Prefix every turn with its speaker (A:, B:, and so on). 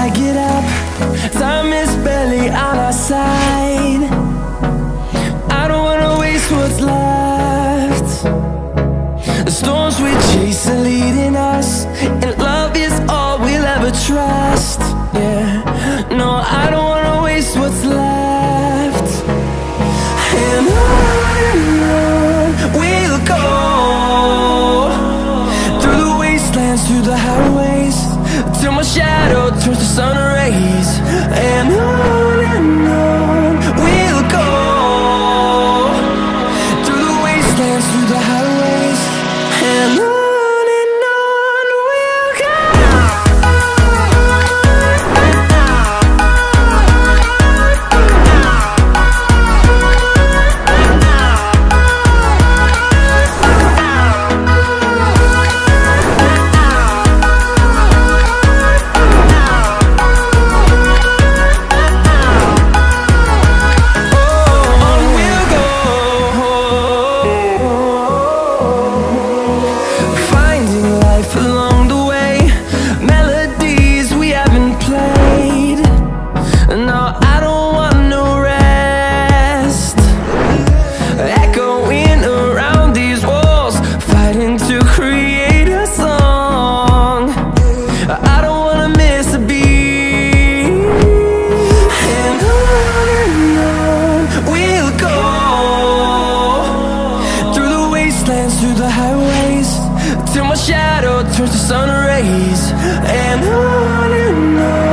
A: I get up, time is barely on our side. I don't wanna waste what's left. The storms we chase are leading us, and love is all we'll ever trust. Yeah, no, I don't wanna waste what's left. And on we'll go, through the wastelands, through the highways, till my shadow turns to sun rays. And on we'll go, through the wastelands, through the highways, and on we'll go. Through the highways, till my shadow turns to sun rays. And on